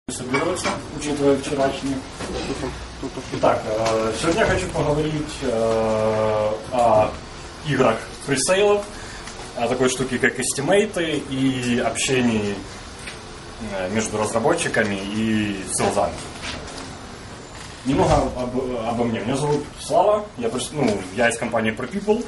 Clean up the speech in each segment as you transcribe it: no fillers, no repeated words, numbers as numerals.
соберется, учитывая вчерашний. Итак, сегодня я хочу поговорить о играх пресейлов, о такой штуке, как эстимейты и общении между разработчиками и селзами. Немного обо мне. Меня зовут Слава, я из компании ProPeople.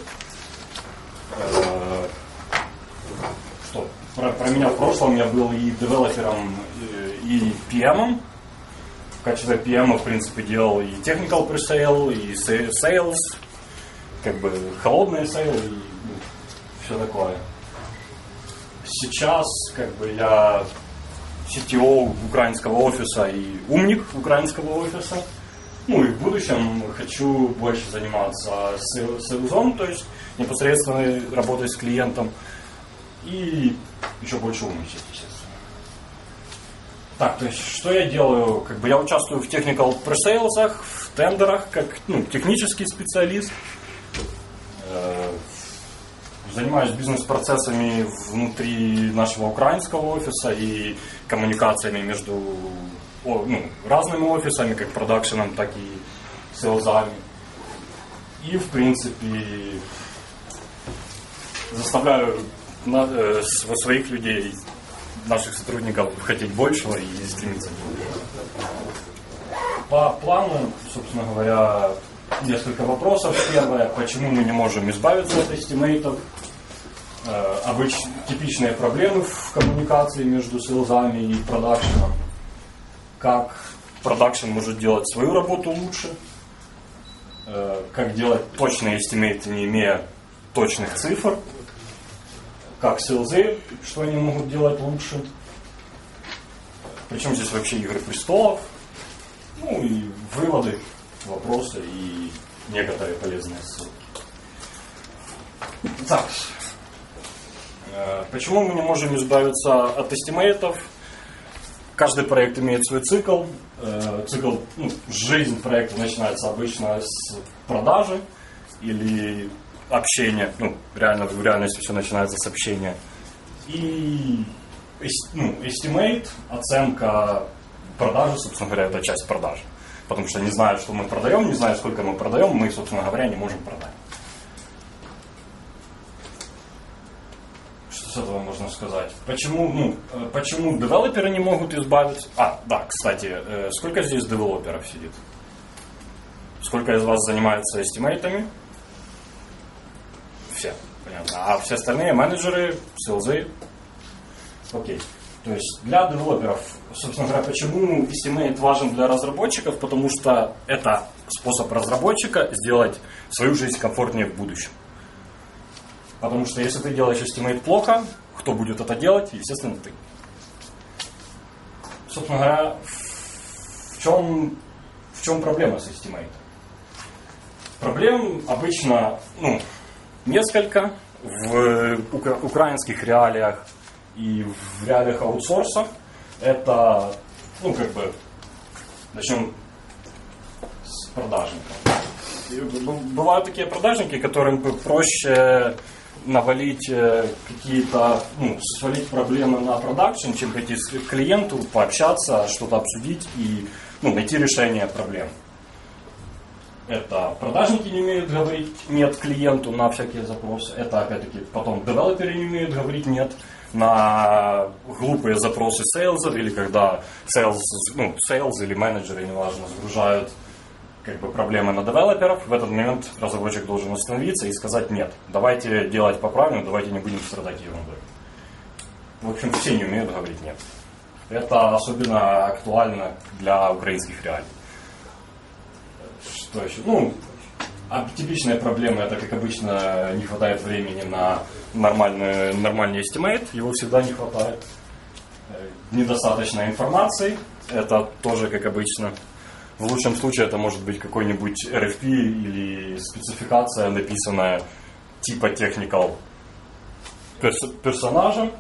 Про меня в прошлом я был и девелопером, и PM. В качестве PM, в принципе, делал и technical pre-sale, и sales, как бы холодные сейлы и все такое. Сейчас как бы я CTO украинского офиса и умник украинского офиса. И в будущем хочу больше заниматься сейлзом, то есть непосредственно работой с клиентом. И еще больше умничать, естественно. Так, то есть, что я делаю? Как бы я участвую в technical pre-sales, в тендерах, как технический специалист. Занимаюсь бизнес-процессами внутри нашего украинского офиса и коммуникациями между разными офисами, как продакшеном, так и сейлзами. И, в принципе, заставляю своих людей, наших сотрудников, хотеть большего и стремиться к большему. По плану, собственно говоря, несколько вопросов. Первое, почему мы не можем избавиться от эстимейтов? Типичные проблемы в коммуникации между сейлзами и продакшеном. Как продакшен может делать свою работу лучше? Как делать точные эстимейты, не имея точных цифр? Как сейлзы, что они могут делать лучше? Причем здесь вообще Игры престолов? И выводы, вопросы и некоторые полезные ссылки. Так, почему мы не можем избавиться от эстимейтов? Каждый проект имеет свой цикл. Жизнь проекта начинается обычно с продажи или общение, в реальности все начинается с общения. И estimate, оценка продажи, собственно говоря, это часть продажи. Потому что не зная, что мы продаем, не зная, сколько мы продаем, мы, собственно говоря, не можем продать. Что с этого можно сказать? Почему девелоперы не могут избавиться? Кстати, сколько здесь девелоперов сидит? Сколько из вас занимается эстимейтами? Все, понятно. А все остальные менеджеры, сейлзы. Окей. То есть для девелоперов, собственно говоря, почему estimate важен для разработчиков? Потому что это способ разработчика сделать свою жизнь комфортнее в будущем. Потому что если ты делаешь estimate плохо, кто будет это делать? Естественно, ты. Собственно говоря, в чем проблема с estimate? Проблем обычно, несколько в украинских реалиях и в реалиях аутсорса. Это, начнем с продажников. Бывают такие продажники, которым проще навалить свалить проблемы на продакшн, чем пойти к клиенту, пообщаться, что-то обсудить и найти решение проблем. Это продажники не умеют говорить «нет» клиенту на всякие запросы. Это, опять-таки, потом девелоперы не умеют говорить «нет» на глупые запросы сейлзов, или когда сейлз или менеджеры, неважно, загружают проблемы на девелоперов. В этот момент разработчик должен остановиться и сказать «нет, давайте делать по-правильному, давайте не будем страдать ерундой». В общем, все не умеют говорить «нет». Это особенно актуально для украинских реалий. Что еще? Типичная проблема, это, как обычно, не хватает времени на нормальный estimate, его всегда не хватает. Недостаточно информации, это тоже, как обычно. В лучшем случае это может быть какой-нибудь RFP или спецификация, написанная типа technical персонажем.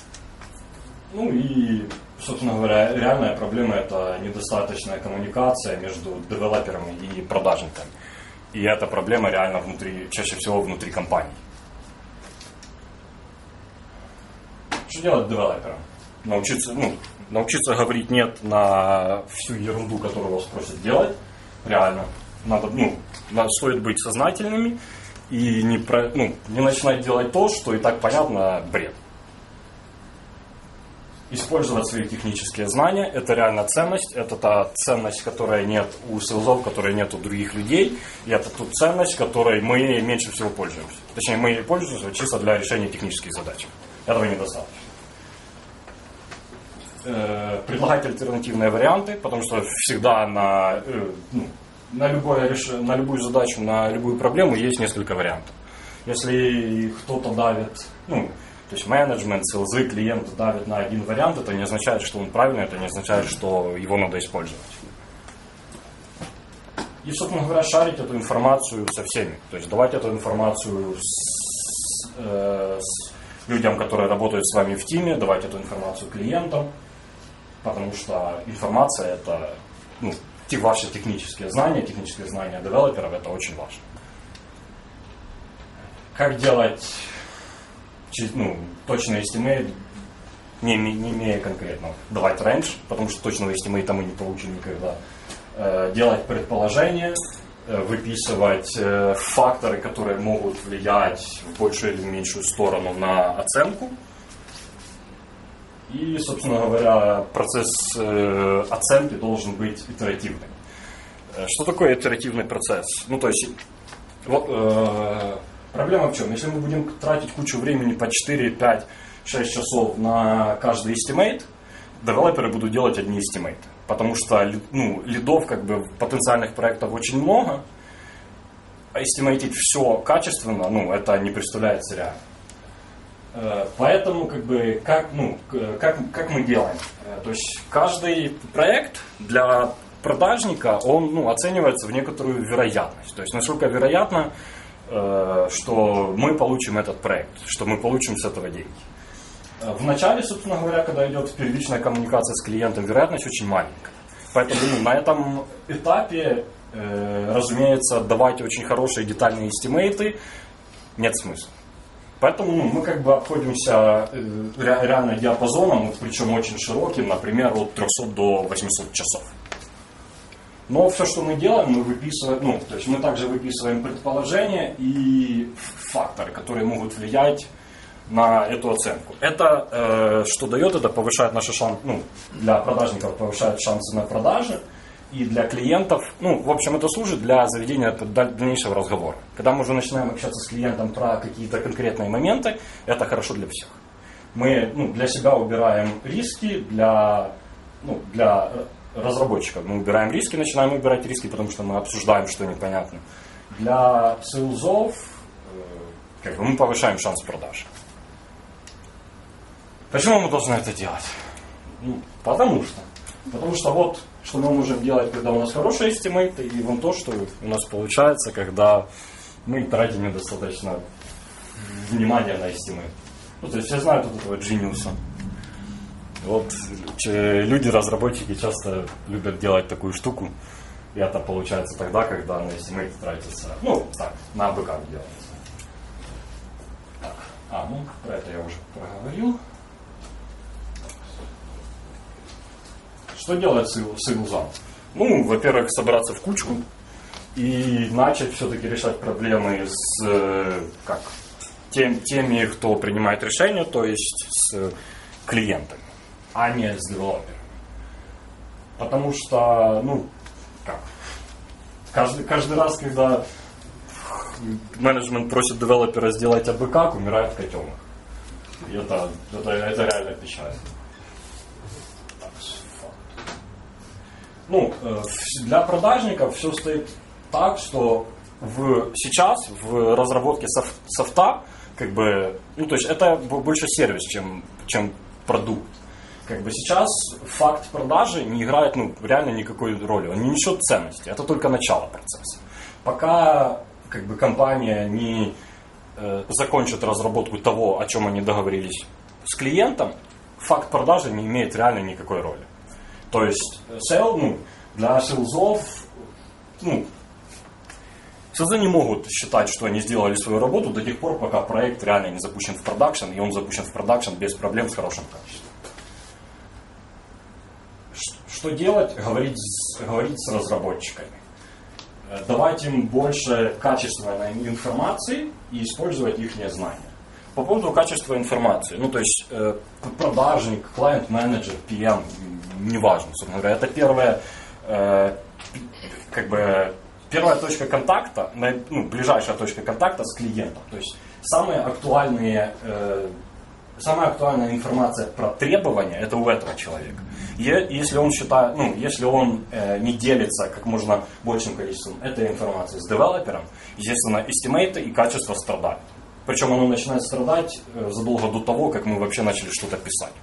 И, собственно говоря, реальная проблема — это недостаточная коммуникация между девелоперами и продажниками. И эта проблема реально чаще всего внутри компаний. Что делать девелоперам? научиться говорить нет на всю ерунду, которую вас просят делать. Реально. Стоит быть сознательными и не начинать делать то, что и так понятно, бред. Использовать свои технические знания – это реально ценность, это та ценность, которой нет у селзов, которой нет у других людей, и это ту ценность, которой мы меньше всего пользуемся. Точнее, мы ей пользуемся чисто для решения технических задач. Этого недостаточно. Предлагать альтернативные варианты, потому что всегда на любую задачу, на любую проблему есть несколько вариантов. Если кто-то давит, то есть менеджмент, селзы, клиент давит на один вариант, это не означает, что он правильный, это не означает, что его надо использовать. И, собственно говоря, шарить эту информацию со всеми. То есть давать эту информацию с людям, которые работают с вами в тиме, давать эту информацию клиентам, потому что информация – это ваши технические знания девелоперов – это очень важно. Как делать точный estimate, не имея конкретного. Давать range, потому что точного estimate мы не получим никогда. Делать предположения, выписывать факторы, которые могут влиять в большую или меньшую сторону на оценку. И, собственно говоря, процесс оценки должен быть итеративным. Что такое итеративный процесс? Проблема в чем? Если мы будем тратить кучу времени по 4, 5, 6 часов на каждый estimate, девелоперы будут делать одни estimate. Потому что лидов, потенциальных проектов очень много, а эстимейтить все качественно, это не представляется реально. Поэтому, как мы делаем? То есть каждый проект для продажника, он оценивается в некоторую вероятность. То есть насколько вероятно, что мы получим этот проект, что мы получим с этого деньги. В начале, собственно говоря, когда идет первичная коммуникация с клиентом, вероятность очень маленькая. Поэтому на этом этапе, разумеется, давать очень хорошие детальные эстимейты нет смысла. Поэтому мы обходимся реально диапазоном, причем очень широким, например, от 300 до 800 часов. Но все, что мы делаем, мы выписываем, то есть мы также выписываем предположения и факторы, которые могут влиять на эту оценку. Это что дает? Это повышает наши шансы, для продажников повышает шансы на продажи, и для клиентов, в общем, это служит для заведения дальнейшего разговора. Когда мы уже начинаем общаться с клиентом про какие-то конкретные моменты, это хорошо для всех. Мы для себя убираем риски, для разработчиков мы убираем риски, начинаем убирать риски, потому что мы обсуждаем, что непонятно. Для сейлзов мы повышаем шанс продаж. Почему мы должны это делать? Потому что что мы можем делать, когда у нас хорошие эстимейты, и то, что у нас получается, когда мы тратим недостаточно внимания на эстимейт. То есть все знают этого Genius. Люди-разработчики часто любят делать такую штуку, и это получается тогда, когда на estimate тратится, на бэкап делается. Про это я уже проговорил. Что делать сейлзам? Во-первых, собраться в кучку и начать все-таки решать проблемы с теми, кто принимает решения, то есть с клиентами, а не с девелопером. Потому что, каждый раз, когда менеджмент просит девелопера сделать АБ, умирает котенок. И это реально печально. Для продажников все стоит так, что сейчас в разработке софта, то есть это больше сервис, чем продукт. Сейчас факт продажи не играет реально никакой роли, он не несет ценности, это только начало процесса. Пока компания не закончит разработку того, о чем они договорились с клиентом, факт продажи не имеет реально никакой роли. То есть для сейлзов, сейлзы не могут считать, что они сделали свою работу до тех пор, пока проект реально не запущен в продакшн, и он запущен в продакшн без проблем с хорошим качеством. что делать? Говорить с разработчиками. Давать им больше качественной информации и использовать их знания. По поводу качества информации, ну то есть продажник, клиент-менеджер, PM, неважно, собственно говоря, это первая точка контакта, ближайшая точка контакта с клиентом. То есть самая актуальная информация про требования это у этого человека. Если он считает, если он не делится как можно большим количеством этой информации с девелопером, естественно, эстимейты и качество страдают. Причем оно начинает страдать задолго до того, как мы вообще начали что-то писать.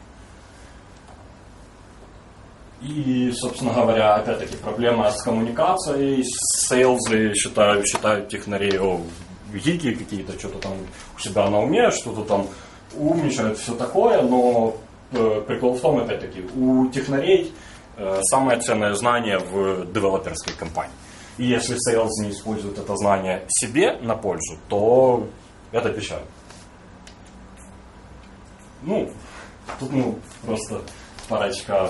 И, собственно говоря, опять-таки проблема с коммуникацией, с сейлзы, считают технарей, гики какие-то, что-то там у себя на уме, что-то там умничают, все такое, но прикол в том, опять-таки, у технарей самое ценное знание в девелоперской компании. И если сейлз не использует это знание себе на пользу, то это печаль. Тут просто парочка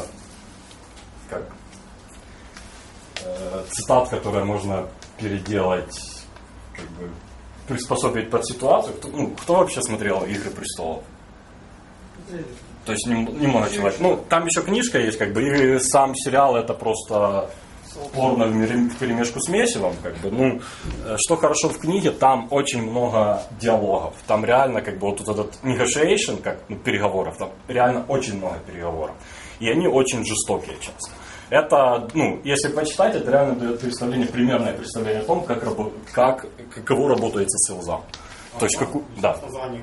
цитат, которые можно переделать, приспособить под ситуацию. Кто вообще смотрел «Игры престолов»? То есть немного человек. Там еще книжка есть, и сам сериал это просто порно вперемешку с месивом. Что хорошо в книге, там очень много диалогов. Там реально вот этот negotiation, переговоров, там реально очень много переговоров. И они очень жестокие часто. Это, если почитать, это реально дает примерное представление о том, каково работается сейлзам. То есть, да.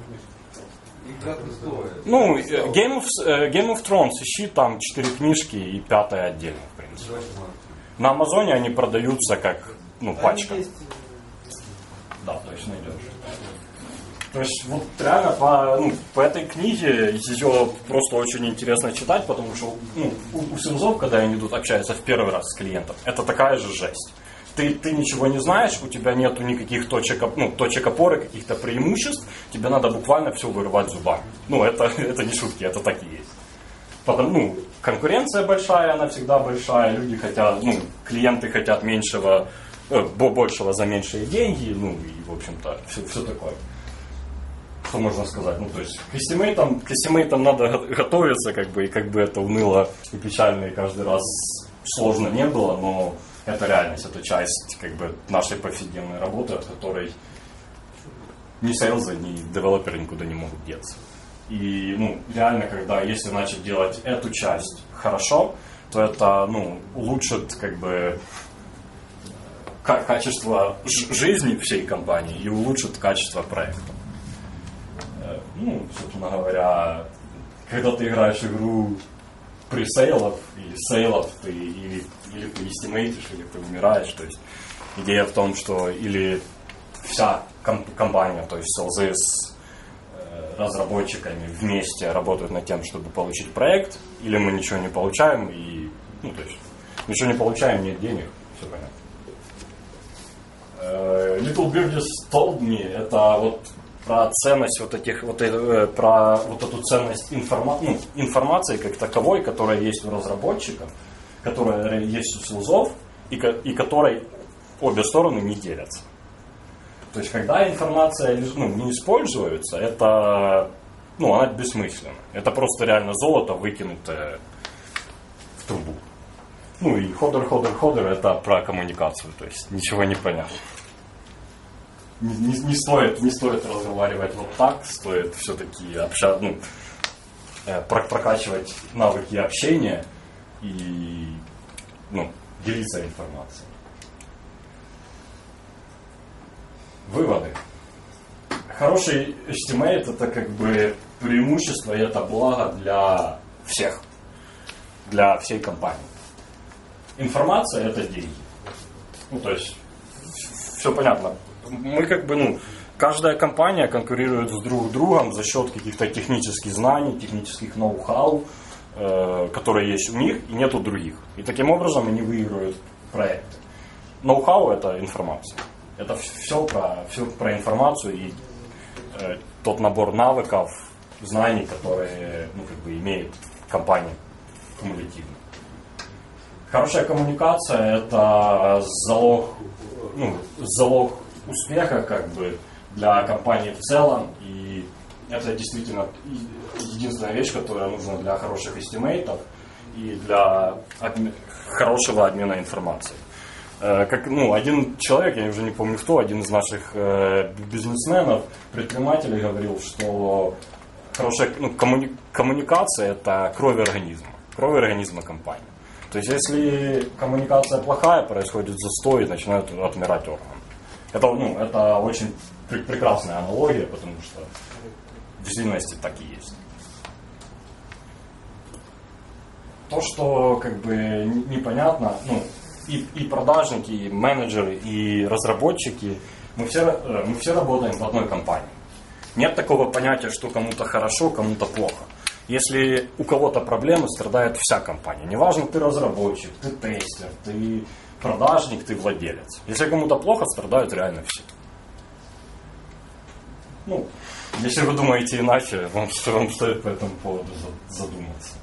Game of Thrones, ищи там 4 книжки и 5-я отдельно, в принципе. На Амазоне они продаются как, пачка. Да, точно найдешь. То есть, реально по этой книге ее просто очень интересно читать, потому что у сейлзов, когда они общаются в первый раз с клиентом, это такая же жесть. Ты ничего не знаешь, у тебя нету никаких точек опоры, каких-то преимуществ, тебе надо буквально все вырывать зубами. Это не шутки, это так и есть. Конкуренция большая, она всегда большая, люди хотят, клиенты хотят большего за меньшие деньги, и, в общем-то, все такое. Что можно сказать? То есть к эстимейтам надо готовиться, и как бы это уныло и печально, и каждый раз сложно не было, но это реальность, это часть нашей повседневной работы, от которой ни сейлзы, ни девелоперы никуда не могут деться. И реально, если начать делать эту часть хорошо, то это улучшит качество жизни всей компании и улучшит качество проекта. Собственно говоря, когда ты играешь игру пресейлов и сейлов, или ты эстимейтишь, или ты умираешь. То есть идея в том, что или вся компания, то есть сейлзы с разработчиками вместе работают над тем, чтобы получить проект, или мы ничего не получаем, и то есть ничего не получаем, нет денег, все понятно. Little Birdies Told Me, это про ценность про эту ценность информации как таковой, которая есть у разработчиков, которая есть у сейлзов, и которой обе стороны не делятся. То есть, когда информация не используется, это она бессмысленна. Это просто реально золото, выкинутое в трубу. И ходер это про коммуникацию, то есть ничего не понятно. Не стоит разговаривать вот так, стоит все-таки прокачивать навыки общения и делиться информацией. Выводы. Хороший estimate это преимущество и это благо для всех, для всей компании. Информация это деньги. То есть все понятно. Мы каждая компания конкурирует с друг другом за счет каких-то технических знаний, технических ноу-хау, которые есть у них и нет у других. И таким образом они выигрывают проекты. Ноу-хау это информация. Это все про информацию и тот набор навыков, знаний, которые имеет компания кумулятивно. Хорошая коммуникация – это залог успеха как бы для компании в целом, и это действительно единственная вещь, которая нужна для хороших эстимейтов и для хорошего обмена информацией. Как, один человек, я уже не помню кто, один из наших бизнесменов, предпринимателей говорил, что хорошая коммуникация – это кровь организма компании. То есть, если коммуникация плохая, происходит застой и начинают отмирать органы. Это очень прекрасная аналогия, потому что в действительности так и есть. То, что как бы непонятно, и продажники, и менеджеры, и разработчики, мы все работаем в одной компании. Нет такого понятия, что кому-то хорошо, кому-то плохо. Если у кого-то проблемы, страдает вся компания. Неважно, ты разработчик, ты тестер, ты продажник, ты владелец. Если кому-то плохо, страдают реально все. Если вы думаете иначе, вам стоит по этому поводу задуматься.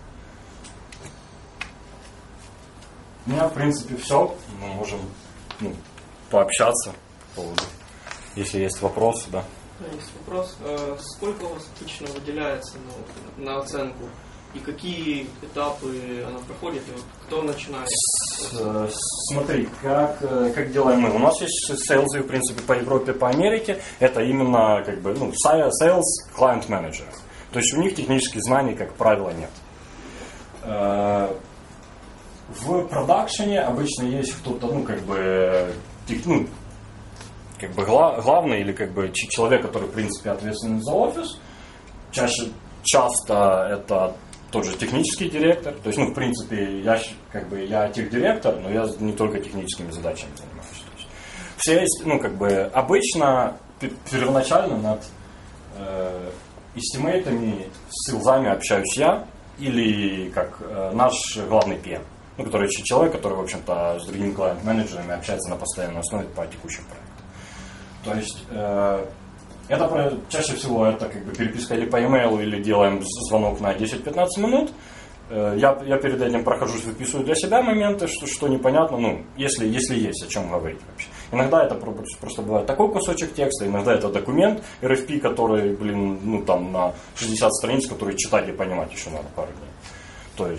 У меня, в принципе, все. Мы можем пообщаться по поводу. Если есть вопросы, да. Есть вопрос. Сколько у вас обычно выделяется на оценку? И какие этапы она проходит? И кто начинает? Смотри, как делаем мы. У нас есть сейлзы, в принципе, по Европе, по Америке. Это именно как бы sales client manager. То есть у них технических знаний, как правило, нет. В продакшене обычно есть кто-то, главный или человек, который, в принципе, ответственен за офис. Часто это тот же технический директор. То есть, в принципе, я техдиректор, но я не только техническими задачами занимаюсь. То есть, все есть, обычно первоначально над эстимейтами, с сейлзами общаюсь я или как наш главный PM. Который человек, который, в общем-то, с другими клиент-менеджерами общается на постоянной основе по текущим проектам. То есть, чаще всего это переписка или по e-mail, или делаем звонок на 10-15 минут. Я перед этим прохожусь, выписываю для себя моменты, что непонятно, если есть о чем говорить вообще. Иногда это просто бывает такой кусочек текста, иногда это документ RFP, который, на 60 страниц, который читать и понимать еще надо пару дней. То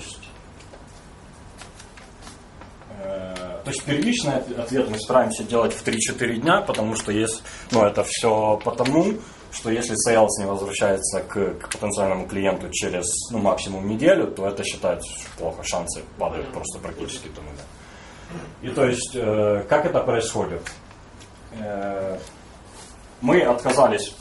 есть первичный ответ мы стараемся делать в 3-4 дня, потому что это все потому, что если sales не возвращается к потенциальному клиенту через максимум неделю, то это считается плохо, шансы падают просто практически до нуля. И то есть, как это происходит? Мы отказались...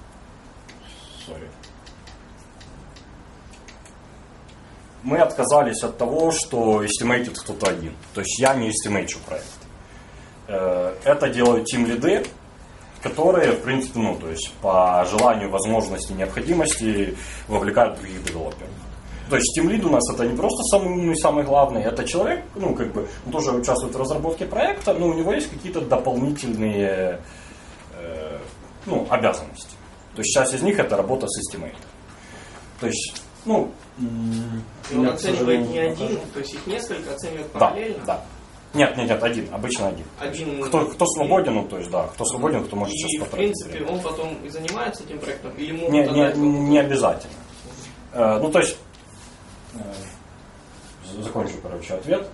Мы отказались от того, что эстимейтит кто-то один. То есть я не эстимейчу проект. Это делают тимлиды, которые, в принципе, по желанию, возможности, необходимости вовлекают других девелоперов. То есть тимлид у нас это не просто самый умный, самый главный, это человек, он тоже участвует в разработке проекта, но у него есть какие-то дополнительные обязанности. То есть часть из них это работа с эстимейтом. То есть, он оценивает не один, то есть их несколько оценивают параллельно? Да. Нет, один, обычно один. Кто свободен, кто свободен, кто может сейчас потратить. И в принципе он потом и занимается этим проектом? Или не обязательно. То есть, закончу, ответ.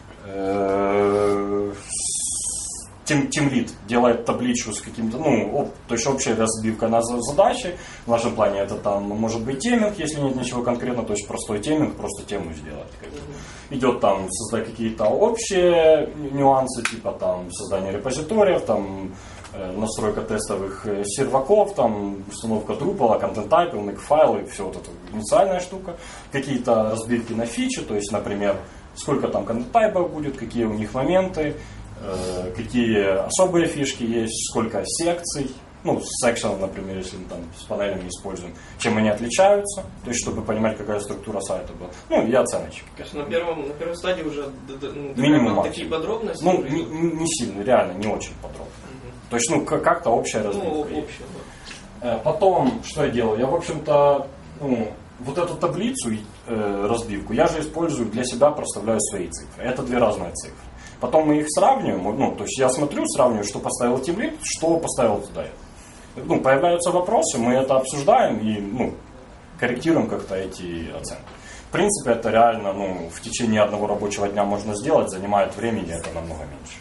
Тимлид делает табличку с каким-то, то есть общая разбивка на задачи. В нашем плане это там может быть теминг, если нет ничего конкретного, то есть простой теминг, просто тему сделать. Идет там создать какие-то общие нюансы, типа там создание репозиториев, там настройка тестовых серваков, там установка Drupal, контент-тайпы, make-файлы, все вот это инициальная штука. Какие-то разбивки на фичи, то есть, например, сколько там контент-тайпов будет, какие у них моменты, какие особые фишки есть, сколько секций, секшенов, например, если мы там с панелями используем, чем они отличаются, то есть, чтобы понимать, какая структура сайта была. И оценочки. Конечно, на первой стадии уже минимум такие подробности? Не сильно, реально, не очень подробно. То есть, как-то общая разбивка. Да. Потом, что я делаю? Я, в общем-то, вот эту таблицу разбивку, я же использую для себя, проставляю свои цифры. Это две разные цифры. Потом мы их сравниваем, ну, то есть я смотрю, сравниваю, что поставил тимлид, что поставил туда. Ну, появляются вопросы, мы это обсуждаем и, ну, корректируем как-то эти оценки. В принципе, это реально, ну, в течение одного рабочего дня можно сделать, занимает времени это намного меньше.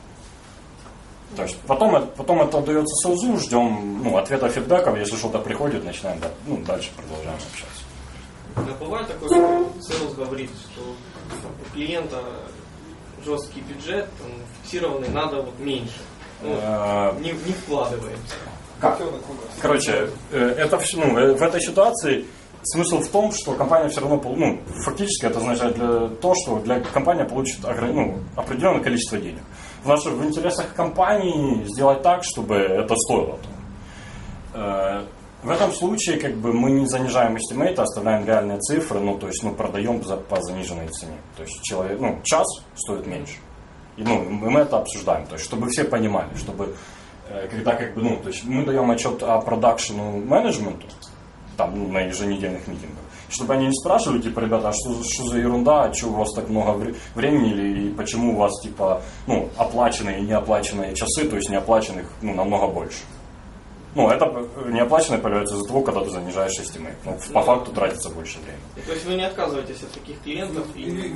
То есть потом это отдается селзу, ждем, ну, ответа, фидбэков, если что-то приходит, начинаем, ну, дальше продолжаем общаться. Но бывает такое, что селс говорит, что у клиента жесткий бюджет, там, фиксированный, надо вот меньше. Ну, не вкладываемся. Как? Короче, это, ну, в этой ситуации смысл в том, что компания все равно, ну, фактически это означает что компания получит определенное количество денег. В интересах компании сделать так, чтобы это стоило того. В этом случае как бы мы не занижаем estimate, оставляем реальные цифры, ну, то есть, ну, продаем по заниженной цене. То есть человек, ну, час стоит меньше. И, ну, мы это обсуждаем, то есть, чтобы все понимали, чтобы когда как бы, ну, то есть мы даем отчет о продакшену менеджменту, там, ну, на еженедельных митингах, чтобы они не спрашивали, типа, ребята, а что за ерунда, а что у вас так много времени, или почему у вас, типа, ну, оплаченные и неоплаченные часы, то есть неоплаченных, ну, намного больше. Ну, это неоплаченное появляется из-за того, когда ты занижаешь estimate. Ну, по факту тратится больше времени. То есть вы не отказываетесь от таких клиентов?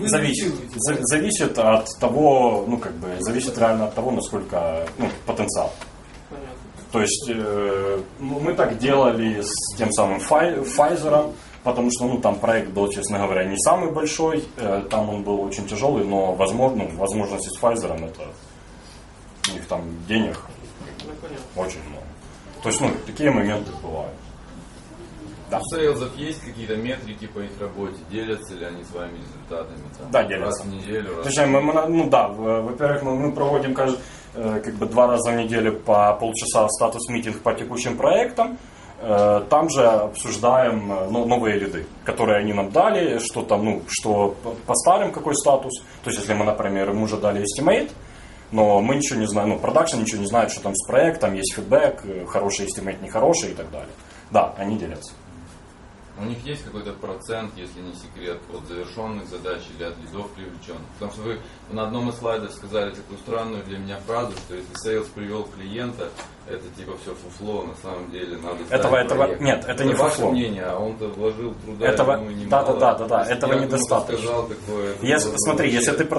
Зависит от того, ну, как бы, зависит реально от того, насколько, ну, потенциал. Понятно. То есть мы так делали с тем самым Pfizer, потому что, ну, там проект был, честно говоря, не самый большой, там он был очень тяжелый, но возможности с Pfizer, это у них там денег очень много. То есть, ну, такие моменты бывают. Да. У сейлзов есть какие-то метрики по их работе? Делятся ли они с вами результатами? Там, да, делятся. Раз в неделю? Во-первых, мы проводим как бы 2 раза в неделю по полчаса статус-митинг по текущим проектам. Там же обсуждаем новые лиды, которые они нам дали, что там, ну, что по старым какой статус. То есть, если мы, например, им уже дали estimate, но мы ничего не знаем, ну, продакшн ничего не знает, что там с проектом, есть фидбэк, хороший estimate, нехороший и так далее. Да, они делятся. У них есть какой-то процент, если не секрет, от завершенных задач или от лидов привлеченных? Потому что вы на одном из слайдов сказали такую странную для меня фразу, что если сейлс привел клиента, это типа все фуфло, на самом деле надо ставить Нет, это не ваше фуфло. мнение, а он-то вложил труда, этого, да, этого недостаточно. Смотри, если ты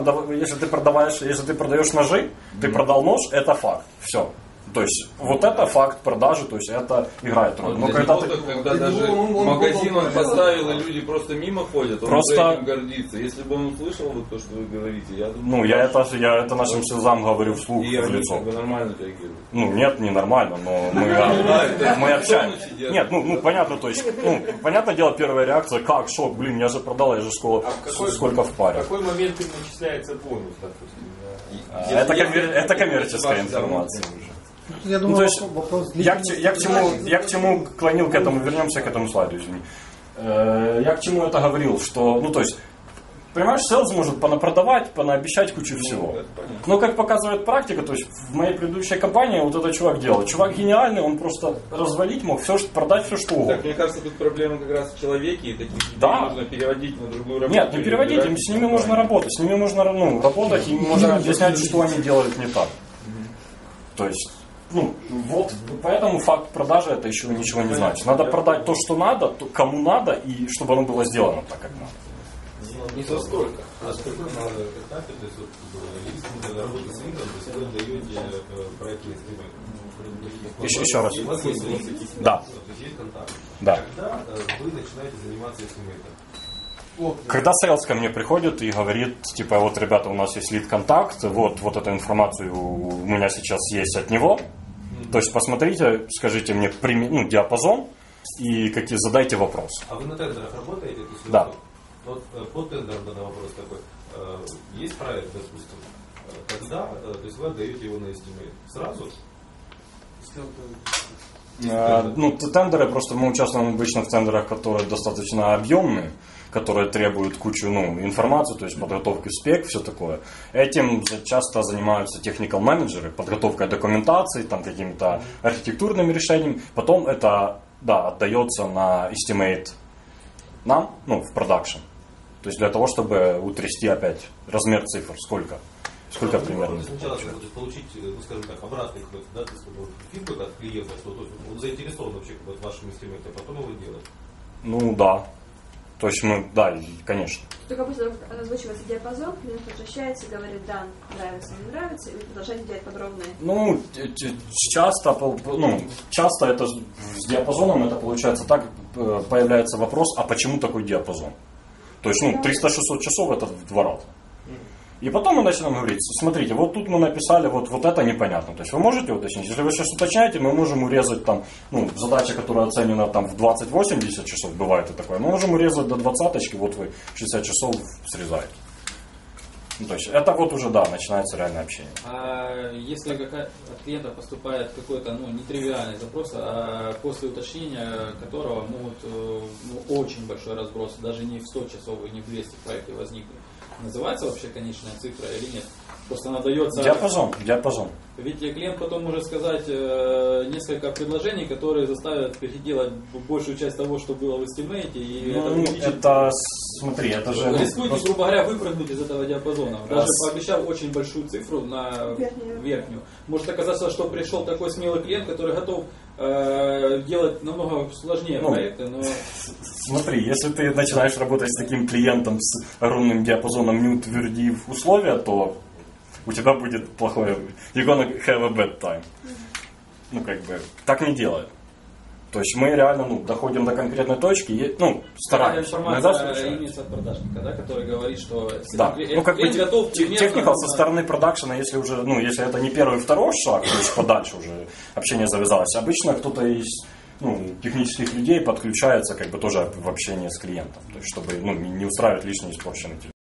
продаешь ножи, ты продал нож, это факт. Все. То есть, вот это факт продажи, то есть это играет роль. Но когда даже магазин он поставил, и люди просто мимо ходят, он этим гордится. Если бы он услышал вот то, что вы говорите, я думаю... Ну, я это нашим селзам говорю вслух, в лицо. И нормально реагируют. Ну, нет, не нормально, но мы общаемся. Нет, ну, понятно, то есть, ну, понятное дело, первая реакция, как, шок, блин, я же продал, я же сколько в паре. В какой момент им начисляется бонус, допустим? Это коммерческая информация уже. Я думаю, ну, то есть, вопрос я к чему клонил к этому, вернемся к этому слайду, извини. Я к чему это говорил, что, ну, то есть, понимаешь, селс может понапродавать, понаобещать кучу всего. Но, как показывает практика, то есть, в моей предыдущей компании вот этот чувак делал. Чувак гениальный, он просто развалить мог, продать все, что угодно. Так, мне кажется, тут проблема как раз в человеке, и таких людей нужно переводить на другую работу. Нет, не переводить, с ними нужно работать, с ними нужно работать, и можно объяснять, что они делают не так. То есть, ну, вот, поэтому факт продажи это еще ничего не значит. Надо продать то, что надо, кому надо, и чтобы оно было сделано так, как надо. Не за столько. А сколько надо этапе, то есть вот листинг, работа с лидом, то есть вы даете проектный инструмент. Еще раз. У вас есть лид, да. То есть есть контакт. Да. Когда вы начинаете заниматься эстимейтом? Когда сейлс ко мне приходит и говорит, типа, вот, ребята, у нас есть лид-контакт, вот эту информацию у меня сейчас есть от него. То есть посмотрите, скажите мне диапазон и задайте вопрос. А вы на тендерах работаете? Да. Вот по тендерам тогда вопрос такой. Есть проект, допустим, когда, то есть вы отдаете его на estimate сразу? Тендеры, просто мы участвуем обычно в тендерах, которые достаточно объемные, которые требуют кучу информации, то есть подготовки спек, все такое. Этим часто занимаются technical менеджеры, подготовкой документации, там, какими-то архитектурными решениями. Потом это отдается на estimate Нам, ну, в продакшн. То есть для того, чтобы утрясти опять размер цифр, сколько примерно. Сначала получить, ну, скажем так, обратный какой-то, да, фидбэк от клиента, что он заинтересован вообще в вашем инструменте, а потом его делать. Ну да. То есть мы, да, конечно. Только после того, как озвучивается диапазон, клиент возвращается и говорит, да, нравится, не нравится, и вы продолжаете делать подробные. Ну, часто это с диапазоном это получается так, появляется вопрос, а почему такой диапазон? То есть, 300-600 часов это в 2 раза. И потом мы начинаем говорить, смотрите, вот тут мы написали, вот это непонятно. То есть вы можете уточнить? Если вы сейчас уточняете, мы можем урезать там, задача, которая оценена там в 20-80 часов, бывает и такое, мы можем урезать до 20-очки, вот вы 60 часов срезаете. То есть это вот уже, да, начинается реальное общение. А если от клиента поступает какой-то нетривиальный запрос, а после уточнения которого могут очень большой разброс, даже не в 100 часов и не в 200 в проекте возникнуть, называется вообще конечная цифра или нет? Просто она дается... Диапазон. Ведь клиент потом может сказать несколько предложений, которые заставят переделать большую часть того, что было в estimate. И смотри, это же... Рискуете, грубо говоря, выпрыгнуть из этого диапазона. Даже пообещав очень большую цифру на верхнюю. Может оказаться, что пришел такой смелый клиент, который готов делать намного сложнее проекты, но... Смотри, если ты начинаешь работать с таким клиентом с огромным диапазоном, не утвердив условия, то у тебя будет плохое... You're gonna have a bad time. Так не делают. То есть мы реально доходим до конкретной точки и стараемся. Информация имеется от продажника, да, который говорит, что да. клиент готов... Техника со стороны продакшена, если уже, если это не первый, второй шаг, то есть подальше уже общение завязалось, обычно кто-то из технических людей подключается тоже в общение с клиентом, то есть чтобы не устраивать лишние испорченные телефоны.